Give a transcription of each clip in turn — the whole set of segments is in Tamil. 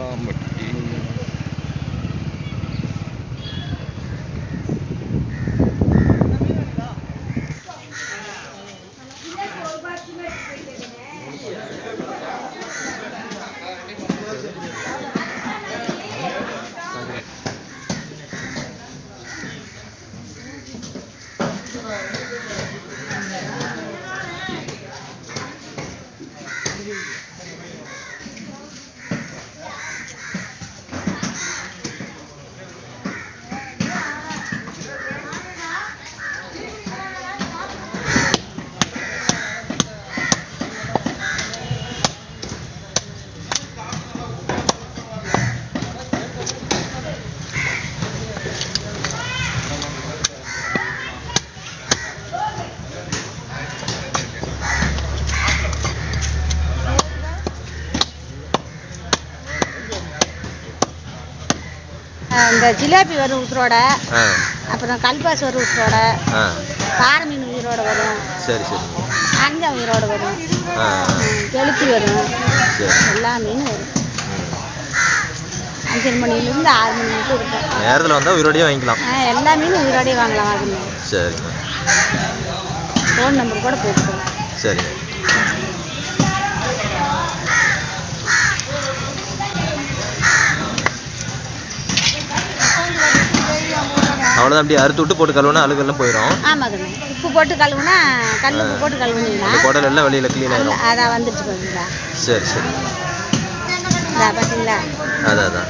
பூலாம்பட்டி. இந்த ஜிலேபி வரும் உசுரோட, அப்புறம் கல்பாஸ் வரும் உசுரோட, பாறை மீன் உயிரோட வரும். சரி சரி. அஞ்சா உயிரோட வரும், கெளுத்தி வரும், எல்லா மீனும் வரும். 5 மணிலேருந்து 6 மணி வரைக்கும் இருக்கும். நேரத்தில் வந்தால் உயிரோடையே வாங்கிக்கலாம். எல்லா மீனும் உயிரோடையே வாங்கலாம். வாங்கணும். சரிங்க. ஃபோன் நம்பர் கூட போட்டுக்கலாம். சரிங்க. அவ்வளோதான். அப்படியே அறுத்து விட்டு போட்டு கழுவுனா அழுகெல்லாம் போயிடும். ஆமாம், உப்பு போட்டு கழுவுனா, கல் உப்பு போட்டு கழுவுனீங்கன்னா குடல் எல்லாம் வெளியில் க்ளீன் ஆகிடும். அதான் வந்துடுச்சு பார்த்தீங்களா? சரி சரி. பார்த்தீங்களா? அதான்.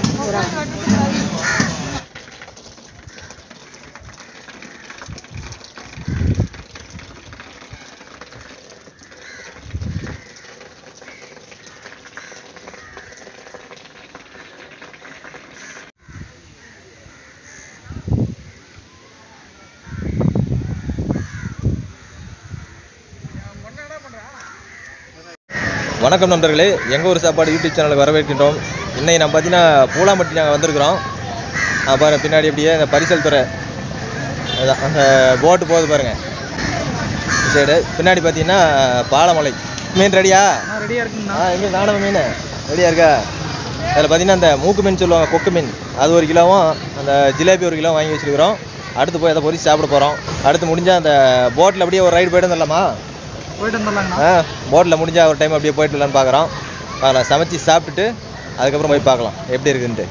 வணக்கம் நண்பர்களே, எங்கள் ஊர் சாப்பாடு யூடியூப் சேனலுக்கு வரவேற்கின்றோம். இன்னைக்கு நம்ம பார்த்தீங்கன்னா பூலாம்பட்டி நாங்கள் வந்திருக்கிறோம். பாருங்கள் பின்னாடி அப்படியே இந்த பரிசல் துறை, அதுதான் அந்த போட்டு போகுது பாருங்கள் சைடு. பின்னாடி பார்த்தீங்கன்னா பாலமலை. மீன் ரெடியா? ரெடியாக இருக்குங்கண்ணா. எங்கே நாடக மீன் ரெடியாக இருக்கா? அதில் பார்த்தீங்கன்னா அந்த மூக்கு மீன் சொல்லுவாங்க, கொக்கு மீன், அது 1 கிலோவும், அந்த ஜிலேபி 1 கிலோ வாங்கி வச்சுருக்கிறோம். அடுத்து போய் அதை பொரிச்சு சாப்பிட போகிறோம். அடுத்து முடிஞ்சால் அந்த போட்டில் அப்படியே ஒரு ரைடு போய்ட்டு வந்துடலாமா? போய்ட்டு வந்துடலாங்கண்ணா. போட்டில் முடிஞ்சால் ஒரு டைம் அப்படியே போய்ட்டு வரலான்னு பார்க்குறோம். பார்க்கலாம், சமைச்சு சாப்பிட்டுட்டு அதுக்கப்புறம் போய் பார்க்கலாம் எப்படி இருக்குன்ட்டு.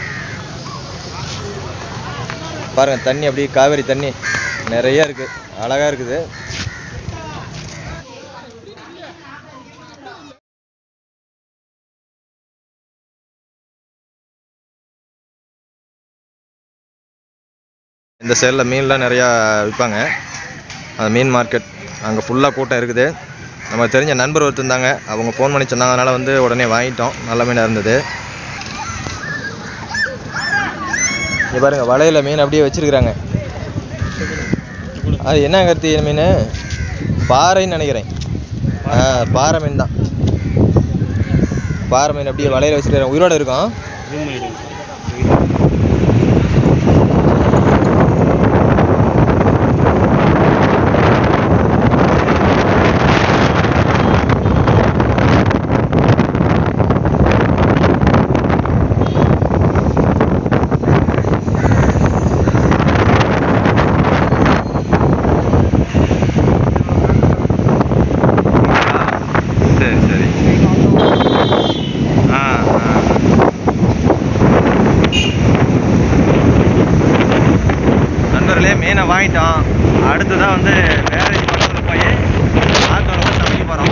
பாருங்கள் தண்ணி அப்படியே காவேரி தண்ணி நிறைய இருக்குது, அழகாக இருக்குது. இந்த சைடில் மீன்லாம் நிறையா விற்பாங்க. அந்த மீன் மார்க்கெட் அங்கே ஃபுல்லாக கூட்டம் இருக்குது. நம்ம தெரிஞ்ச நண்பர் ஒருத்தருந்தாங்க, அவங்க ஃபோன் பண்ணி சொன்னாங்க, அதனால் வந்து உடனே வாங்கிட்டோம். நல்ல மீனாக இருந்தது. இங்கே பாருங்கள் வலையில் மீன் அப்படியே வச்சுருக்குறாங்க. அது என்ன கருத்து மீன்? பாறைன்னு நினைக்கிறேன். பாறை மீன் தான். பாறை மீன் அப்படியே வலையில் வச்சுருக்காங்க, உயிரோடு இருக்கும். மீனை வாங்கிட்டோம். அடுத்துதான் வந்து மேரேஜ் பக்கத்தில் போய் ஆத்தோட சமைக்க போகிறோம்.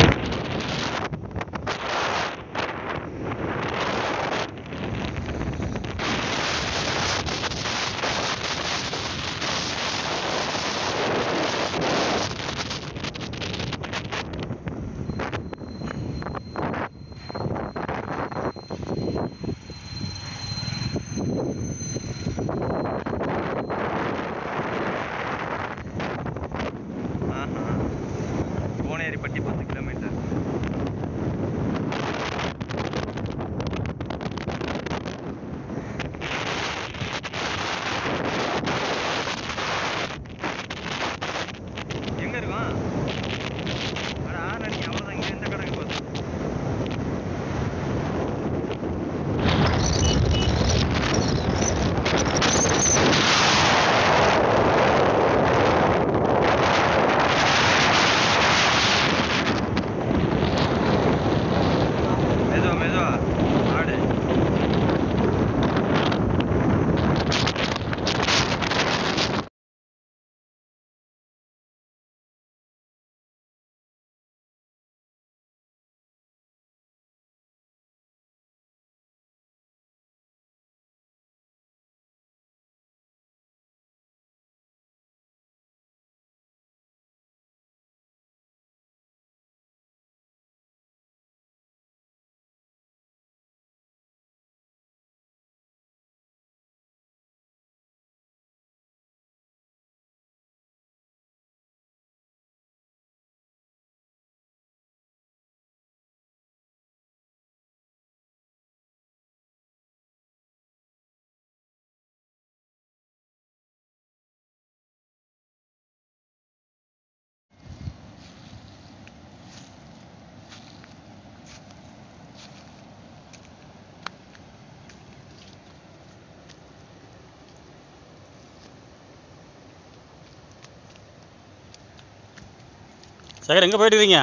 சேகர் எங்கே போயிட்டு இருக்கீங்க?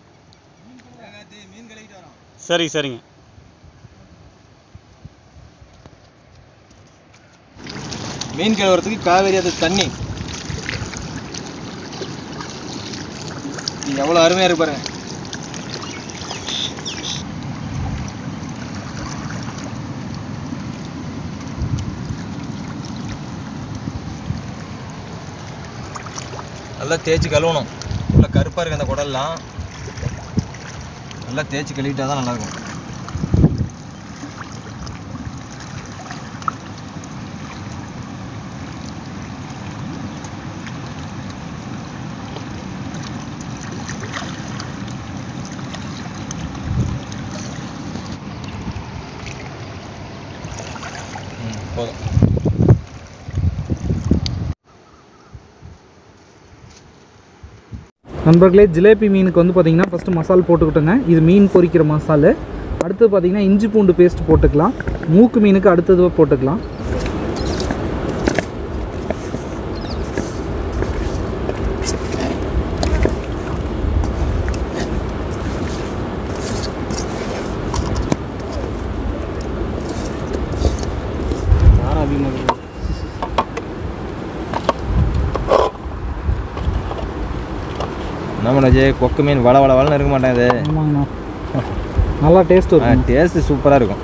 சரிங்க சரிங்க. மீன் கழுவுறதுக்கு காவேரி அது தண்ணி எவ்வளோ அருமையாக இருக்கு பாருங்க. நல்லா தேய்ச்சி கழுவணும். நல்லா கருப்பாக இருக்குது அந்த குடல்லாம், நல்லா தேய்ச்சி கழுவிட்டா தான் நல்லாயிருக்கும். போதும். நண்பர்களே, ஜிலேபி மீனுக்கு வந்து பார்த்திங்கன்னா ஃபஸ்ட்டு மசால் போட்டுக்கிட்டோங்க. இது மீன் பொரிக்கிற மசாலு. அடுத்து பார்த்திங்கன்னா இஞ்சி பூண்டு பேஸ்ட் போட்டுக்கலாம். மூக்கு மீனுக்கு அடுத்தது போட்டுக்கலாம். என்ன பண்ணாச்சு, கொக்கு மீன் வள வள வளன்னு இருக்க மாட்டேன். இது ஆமாங்கண்ணா, நல்லா டேஸ்ட் இருக்கும். டேஸ்ட்டு சூப்பராக இருக்கும்.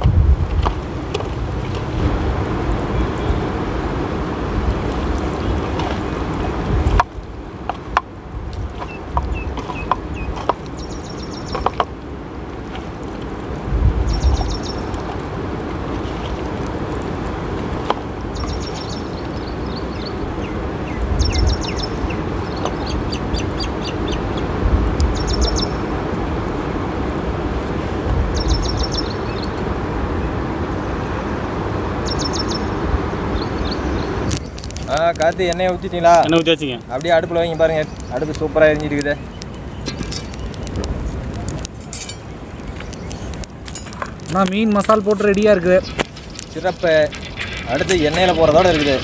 காற்று எண்ணெயை ஊற்றிட்டீங்களா? எண்ணெய் ஊற்றி வச்சுங்க. அப்படியே அடுப்பில் வைங்க பாருங்க. அடுப்பு சூப்பராக எரிஞ்சிட்டு இருக்குது. நான் மீன் மசால் போட்டு ரெடியாக இருக்குது. சிறப்பு. அடுத்து எண்ணெயில் போகிறதோட இருக்குது.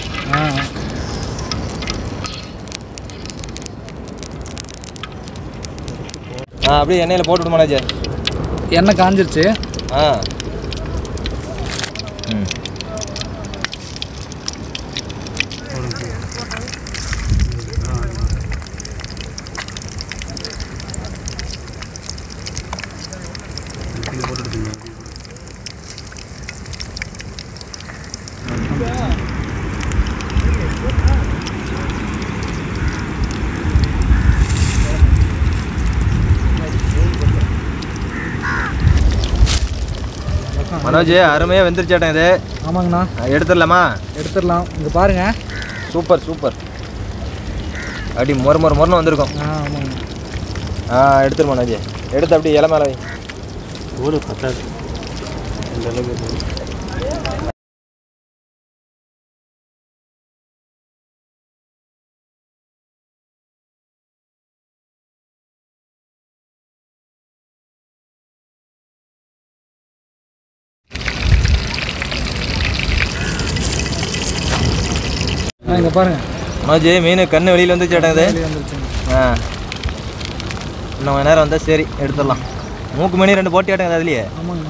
அப்படியே எண்ணெயில் போட்டு விடுமாண்ணாச்சே. எண்ணெய் காஞ்சிருச்சு. ம். மனோஜ், அருமையாக வெந்துருச்சாட்டம் இது. ஆமாங்கண்ணா, எடுத்துடலாமா? எடுத்துடலாம். இங்கே பாருங்கள், சூப்பர் சூப்பர். அப்படி மொரன்னு வந்திருக்கும். ஆமாங்க. எடுத்துரு மனோஜ். எடுத்து அப்படியே இலை மேலே வை. ஒரு பத்தாது இந்த அளவுக்கு. இங்கே பாருங்கள் மனோஜ், மீன் கண்ணு வெளியில் வந்துச்சு இது. இன்னும் கொஞ்ச நேரம் வந்தால் சரி, எடுத்துடலாம். மூக்கு மணி 2 போட்டி ஆட்டங்க அதுலேயே.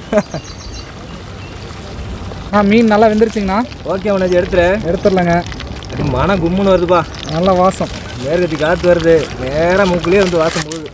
ஆமாங்கண்ணா. மீன் நல்லா வெந்துருச்சுங்கண்ணா. ஓகே மனோஜ், எடுத்துடலாங்க. மனம் கும்முன்னு வருதுப்பா. நல்ல வாசம். மேற்கத்தி காற்று வருது. நேராக மூக்குலேயே வந்து வாசம் போகுது.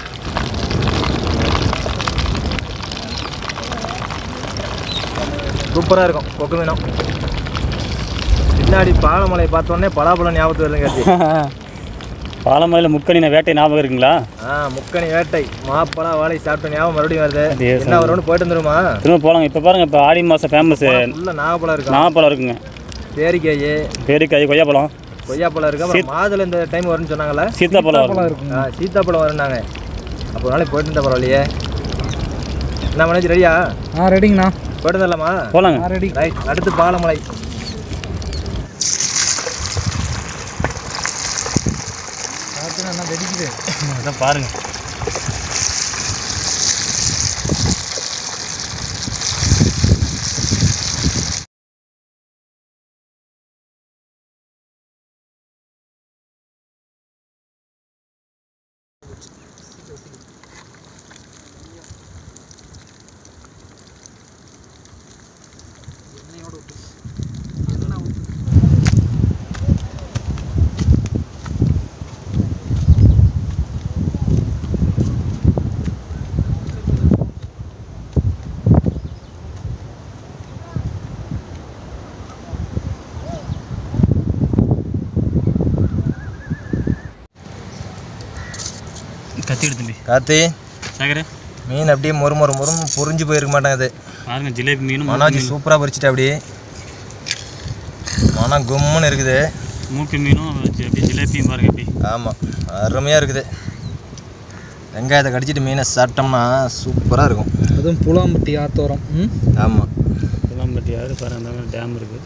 சூப்பராக இருக்கும் கொக்கு மீனும். பின்னாடி பாலமலை பார்த்தோன்னே பலாப்பழம் ஞாபகத்து வருதுங்க. பாலமலையில் முக்கணி வேட்டை ஞாபகம் இருக்குங்களா? முக்கணி வேட்டை, மாப்பழா வாழை சாப்பிட்ட ஞாபகம் மறுபடியும் வருது. என்ன வரும்னு போயிட்டு வந்துருமா? திரும்ப போகலாங்க. இப்போ பாருங்கள், இப்போ ஆடி மாதம் ஃபேமஸ் நாகப்பழம் இருக்கு. நாகப்பழம் இருக்குங்க. பேரிக்காய், கொய்யாப்பழம் இருக்கு. சீத் மாதுளை இந்த டைம் வரும்னு சொன்னாங்கல்ல. சீத்தாப்பழம் இருக்குங்க. சீத்தாப்பழம் வரும்னாங்க. அப்போ நாளைக்கு போயிட்டு இருந்தா பரவாயில்லையே. என்ன மனோஜ், ரெடியா? ரெடிங்கண்ணா. போயிட்டு வந்துடலாமா? போகலாங்க. ரெடி. ரைட். அடுத்து பாலமலை. என்ன வெடிக்குது அதான் பாருங்க. கார்த்தி எடுத்து தம்பி. கார்த்தி சேகர் மீன் அப்படியே மொறுன்னு பொரிஞ்சு போயிருக்க மாட்டாங்க. அது பாருங்க ஜிலேபி மீன் மனோஜ் சூப்பராக பொரிச்சிட்டு அப்படியே மனம் கும்முன்னு இருக்குது. மூக்கு மீனும் அப்படியே ஜிலேபியும் பாருங்க எப்படி. ஆமாம் அருமையாக இருக்குது. வெங்காயத்தை கடிச்சிட்டு மீனை சாப்பிட்டோம்னா சூப்பராக இருக்கும். அதுவும் பூலாம்பட்டி ஆத்தோரம். ஆமாம் புலாம்பட்டி ஆறு பாருங்க அந்த மாதிரி டேம் இருக்குது.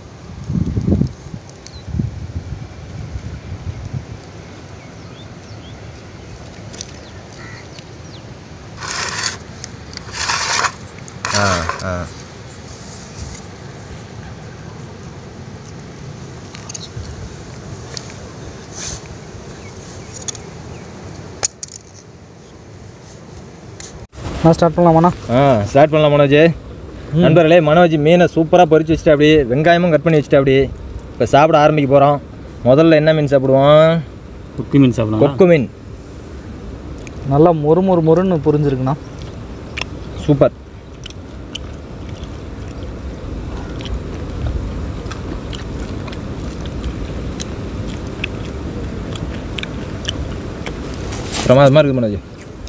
நான் ஸ்டார்ட் பண்ணலாமாண்ணா? ஸ்டார்ட் பண்ணலாம் மனோஜ். நண்பர்களே, மனோஜ் மீனை சூப்பராக பொரிச்சு வச்சுட்டு அப்படியே வெங்காயமும் கட் பண்ணி வச்சுட்டு அப்படியே இப்போ சாப்பிட ஆரம்பிக்க போகிறோம். முதல்ல என்ன மீன் சாப்பிடுவோம்? கொக்கு மீன் சாப்பிடலாம். கொக்கு மீன் நல்லா மொறுன்னு புரிஞ்சிருக்குண்ணா. சூப்பர். பிரமாதமாக இருக்குது மனோஜ்.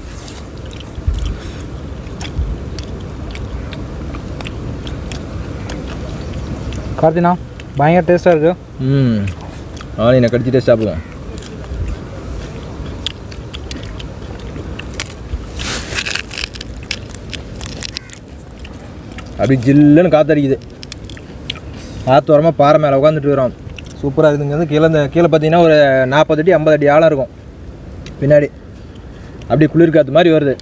கார்த்தினா பயங்கர டேஸ்ட்டாக இருக்குது. ஆனியனை கடிச்சிட்டே சாப்பிடுவோம். அப்படி ஜில்லுன்னு காற்றடிக்குது. ஆத்தோரமாக பாறை மேலே உட்காந்துட்டு இருக்கிறோம். சூப்பராக இருக்குதுங்க. கீழே பார்த்தீங்கன்னா ஒரு 40 அடி 50 அடி ஆழம் இருக்கும் பின்னாடி. அப்படி குளிர் காற்று மாதிரி வருது.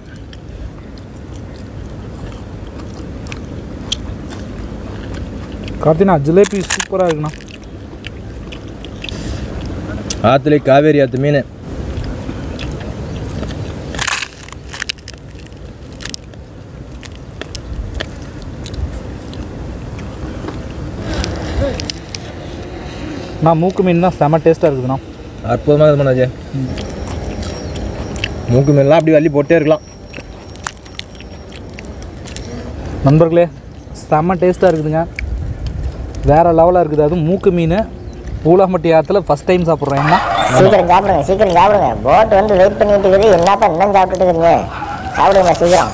கார்த்தினா ஜிலேபி சூப்பராக இருக்குண்ணா. ஆற்றுல காவேரி ஆற்று மீன். மூக்கு மீன் தான் செம டேஸ்ட்டாக இருக்குதுண்ணா. அற்புதமாக இருக்குது மனோஜ். மூக்கு மீன்லாம் அப்படி அள்ளி போட்டே இருக்கலாம். நண்பர்களே, செம்ம டேஸ்ட்டாக இருக்குதுங்க. வேறு லெவலாக இருக்குது. அதுவும் மூக்கு மீன் பூலாம்பட்டி ஆற்றுல ஃபஸ்ட் டைம் சாப்பிட்றேன். என்ன சீக்கிரம் சாப்பிடுங்க. போட் வந்து வெயிட் பண்ணிட்டு இருக்குது. என்னப்பா இன்னும் சாப்பிட்டுட்டு இருக்குங்க? சாப்பிடுங்க சீக்கிரம்.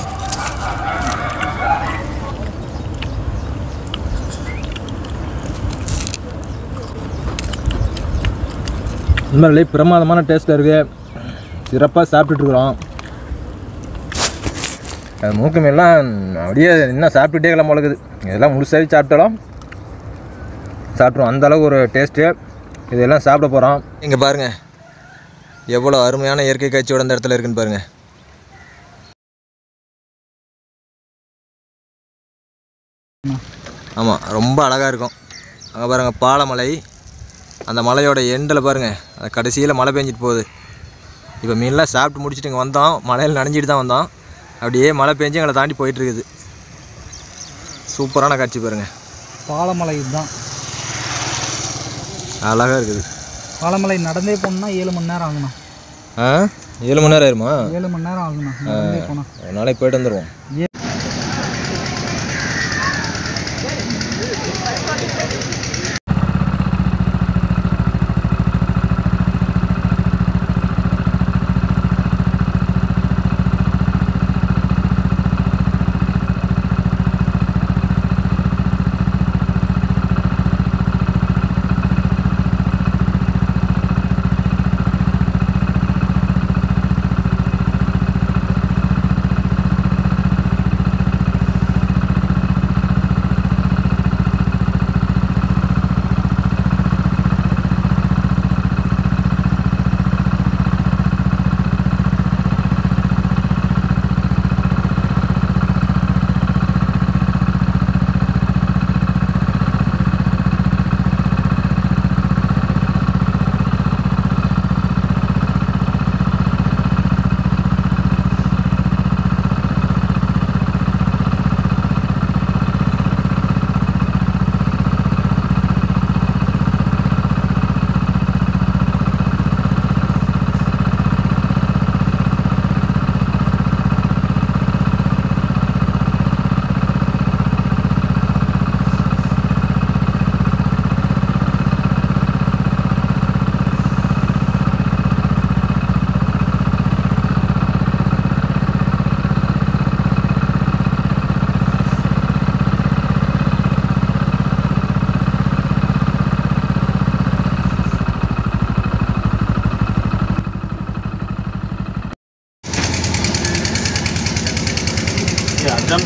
உண்மையிலே பிரமாதமான டேஸ்ட்டில் இருக்குது. சிறப்பாக சாப்பிட்டுட்ருக்குறோம். மூக்கு மீன்லாம் அப்படியே இன்னும் சாப்பிட்டுட்டே கிளம்ப வளர்க்குது. இதெல்லாம் முழுசாகவே சாப்பிட்டாலும் சாப்பிட்ருவோம். அந்தளவுக்கு ஒரு டேஸ்ட்டு. இதெல்லாம் சாப்பிட போகிறோம். இங்கே பாருங்கள் எவ்வளோ அருமையான இயற்கை காட்சியோட அந்த இடத்துல இருக்குன்னு பாருங்கள். ஆமாம் ரொம்ப அழகாக இருக்கும். அங்கே பாருங்கள் பாலமலை. அந்த மலையோட எண்டில் பாருங்கள், அது கடைசியில் மழை பெஞ்சிட்டு போகுது. இப்போ மீன்லாம் சாப்பிட்டு முடிச்சுட்டு இங்கே வந்தோம். மழையில் நனைஞ்சிட்டு தான் வந்தோம். அப்படியே மழை பெஞ்சு எங்களை தாண்டி போயிட்டுருக்குது. சூப்பரான காட்சி பாருங்கள். பாலமலை தான் அழகாக இருக்குது. பாலமலை நடந்தே போகணுன்னா 7 மணி நேரம் ஆகுண்ணா. 7 மணி நேரம் ஆயிருமா? 7 மணி நேரம் ஆகுண்ணா நடந்தே போனால். ஒரு நாளைக்கு போயிட்டு வந்துடுவோம்.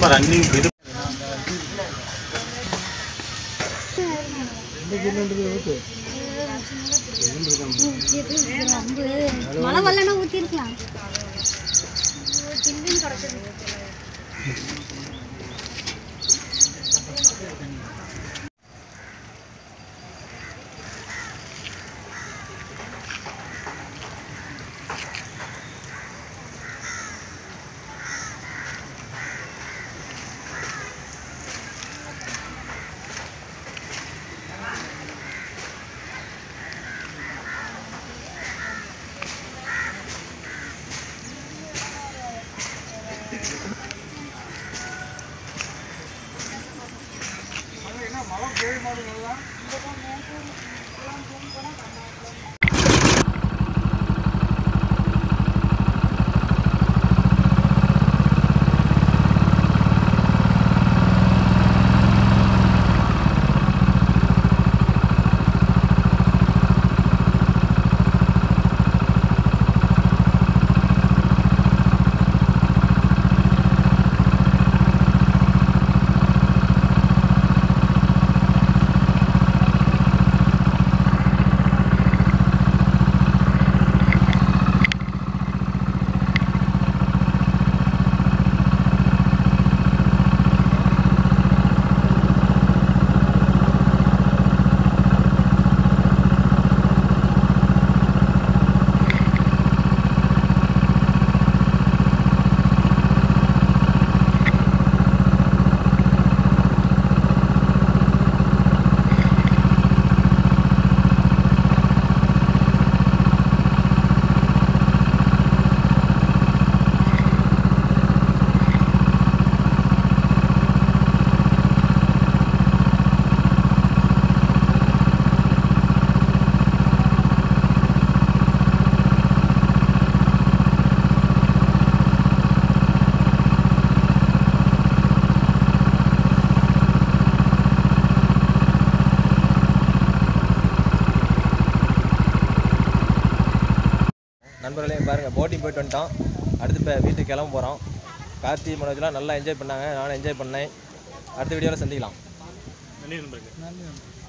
ரன்னிங் இது மழை வரலன்னா ஊற்றிருக்கலாம். நண்பர்களே பாருங்கள், போட்டிங் போயிட்டு வந்துட்டோம். அடுத்து இப்போ வீட்டுக்கு கிளம்ப போகிறோம். கார்த்தி மனோஜ்லாம் நல்லா என்ஜாய் பண்ணாங்க, நானும் என்ஜாய் பண்ணேன். அடுத்த வீடியோவில் சந்திக்கலாம். நன்றி நண்பர்களே.